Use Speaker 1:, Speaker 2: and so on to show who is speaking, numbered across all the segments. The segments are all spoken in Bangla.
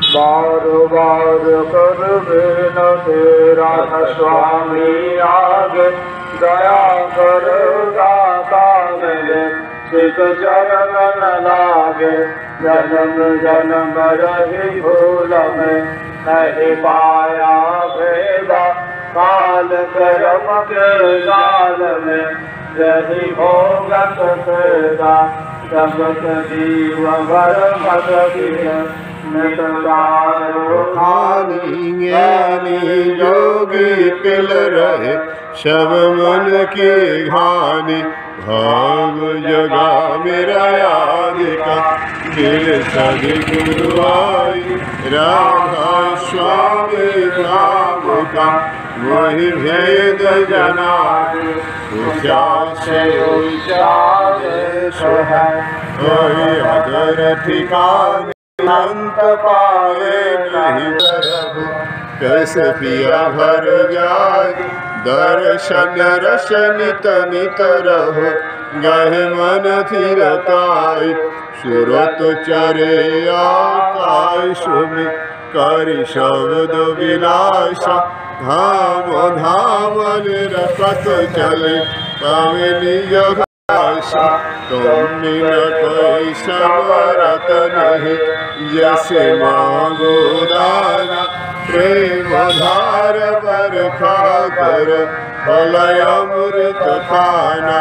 Speaker 1: बार बार कर विनती राधा स्वामी आगे दया कर दाता मिले सिख चरण न लागे जन्म जन्म रही भूल में नहीं पाया भेदा काल कर्म के काल में यही भोगत सेदा जगत जीव भर मत
Speaker 2: खानी ज्ञानी योगी पिल रहे सब मन की घानी भाग जगा मेरा याद का दिल सदी गुरु आई राधा स्वामी नाम का वही भेद जना ऊंचा से ऊंचा है वही अदर ठिकाने अंत पाए नहीं प्रभु कैसे पिया भर जाए दर्शन रस नित नित रहो गहे मन थिरताई सुरत चरे आकाश में करि शब्द विलासा धाम धाम निरपत चले पवनी तुम न कोई समरत नहीं जैसे मांगो दाना प्रेम धार बरखा कर फलय अमृत खाना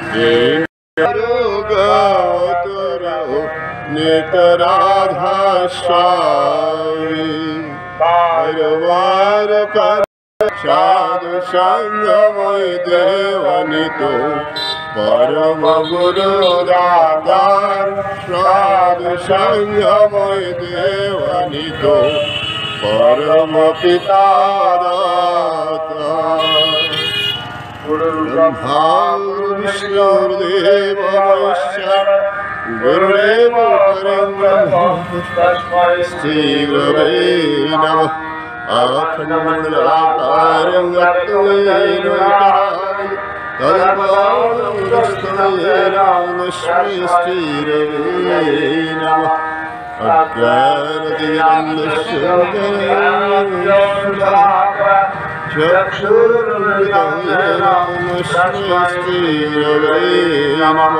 Speaker 2: गाओ तो रहो नित राधा स्वामी बार बार कर साधु संग मोय देवनी तो परम गुरु दातार साधु संग मोय देवनी तो परम पिता दाता गुरु ब्रह्मा विष्णुर्देव महेश्वर गुरुदेव परब्रह्म तस्मै श्री गुरवे नमः अखंडमंडलाकारं व्याप्तं तदपादस्तमेनास्मै श्रीरवे नमः अज्ञानतिमिरन्दस्य चक्षुरुन्मिलितं श्रीरवे नमः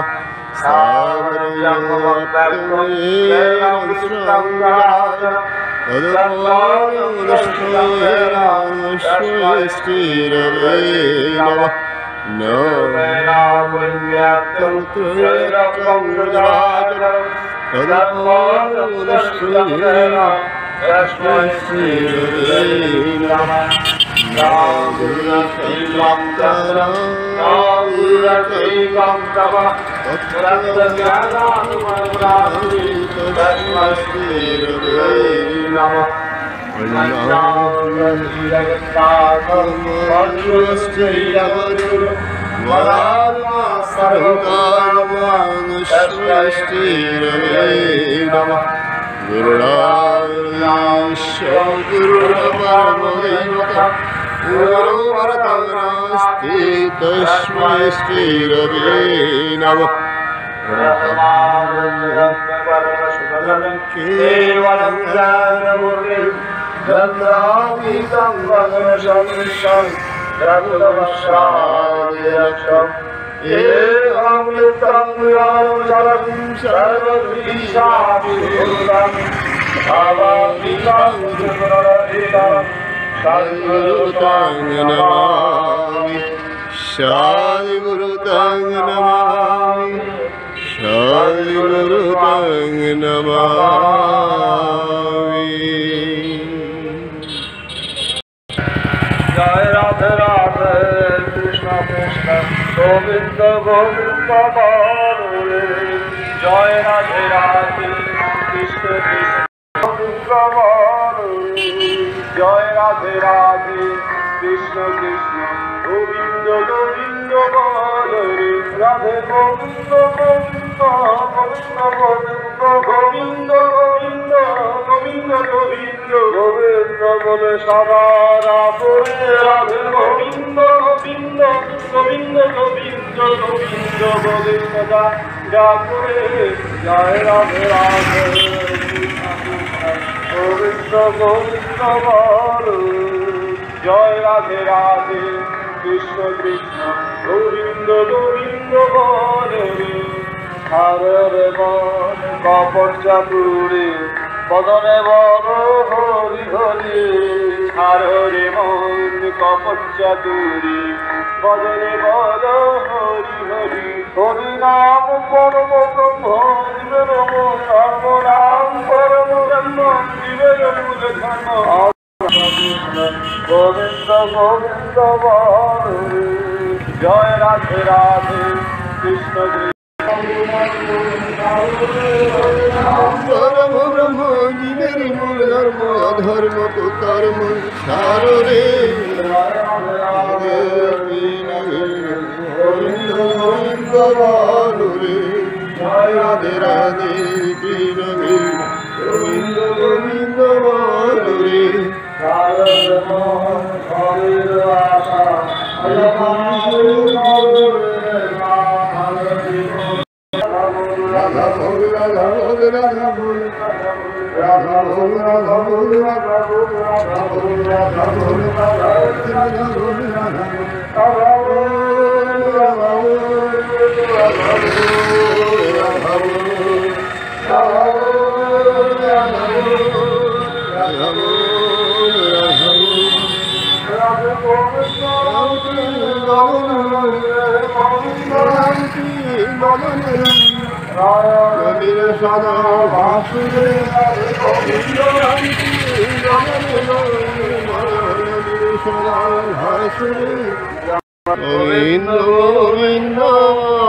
Speaker 2: श्रीरवे नमः तस्मै श्रीरवे नमः शादी गुरु तंग नमामि शादी गुरु तंग नमामि।
Speaker 1: जय राधे राधे कृष्ण कृष्ण गोविंद गोविंद बारे जय राधे राधे कृष्ण कृष्ण गोविंद बारे जय राधे राधे कृष्ण कृष्ण गोविंद गोविंद बारे राधे गोविंद गोविंद गोविंद गोविंद गोविंद गोविंद गोविंद गोविंद बोले सदा राधे राधे गोविंद गोविंद गोविंद गोविंद गोविंद बोले सदा राधे जय राधे राधे गोविंद গোবিন্দ গোবিন্দ বলো জয় রাধে রাধে কৃষ্ণ কৃষ্ণ গোবিন্দ গোবিন্দ বলো হরে মন কপট চাতুরে বদনে বল হরি হরি হরে মন কপট চাতুরে বদনে বল হরি হরি হরি নাম পরম ব্রহ্ম ধর্ম নাম পরম ব্রহ্ম জীবের মূল ধর্ম গোবিন্দ গোবিন্দ বল জয় রাধে রাধে কৃষ্ণ
Speaker 2: পরম ব্রহ্ম জীবের মূল ধর্ম অধর্ম কুকর্ম ছাড় রে গোবিন্দ গোবিন্দ বলো রে জয় রাধে রাধে কৃষ্ণ গোবিন্দ গোবিন্দ বলো রে রাধা বল রাধা বল রাধা বল রাধা বল রাধা বল রাধা বল রাধা বল রাধা বল রাধা বল সদা ভাসুরে সদা ভাসুরে গোবিন্দ গোবিন্দ